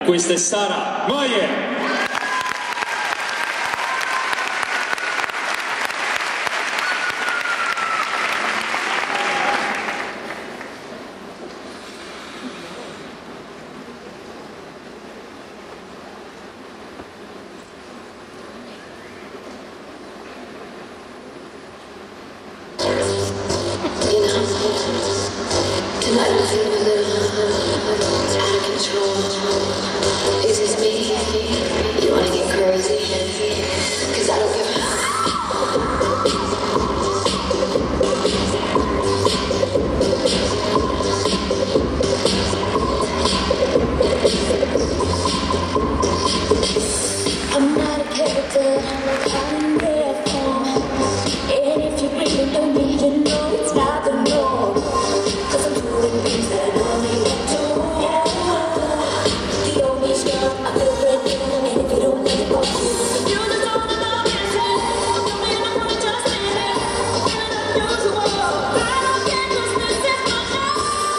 Questa è Sara Mayer. Tonight I'm feeling a little out of control. Is this me? You wanna get crazy? 'Cause I don't give a... I'm not a character, I'm in rare form. And if you really don't even know, it's not the norm. Things that I don't even do. The only stuff I feel brand new, and if you don't let it go, you just don't know this. I'm coming up with just in it. I'm feeling unusual. I don't get this, this is my job.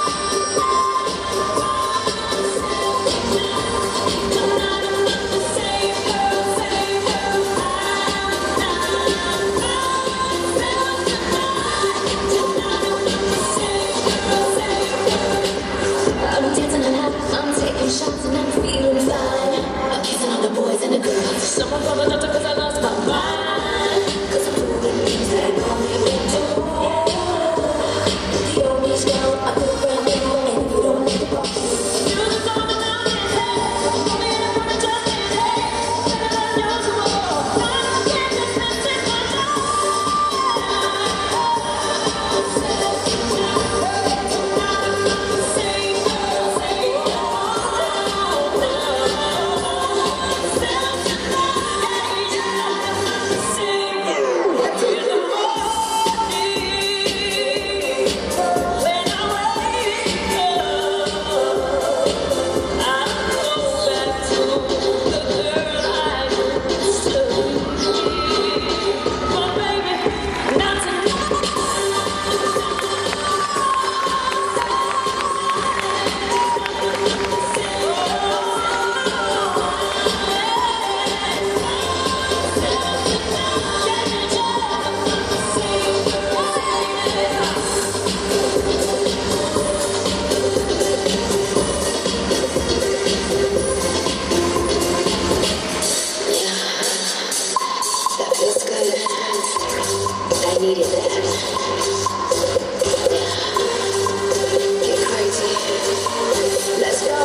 Tonight I'm not the same girl, same girl. I'm dancing and I'm taking shots and I'm feeling fine. I'm kissing all the boys and the girls. Someone call the doctor 'cause I lost my mind. 'Cause I'm doing things that I don't even do. The only girl I feel brand new, and if you don't let it go, you just don't know this. I'm coming up with just in it. Feeling unusual. I don't get this, this is my job. I needed that. Get crazy. Let's go.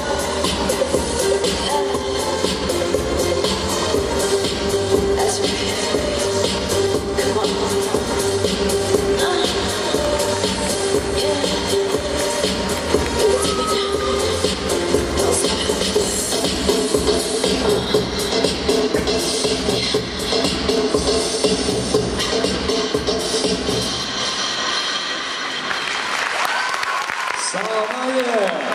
That's right. Come on. Yeah. Give it to me now. Don't stop. Sara Mayer.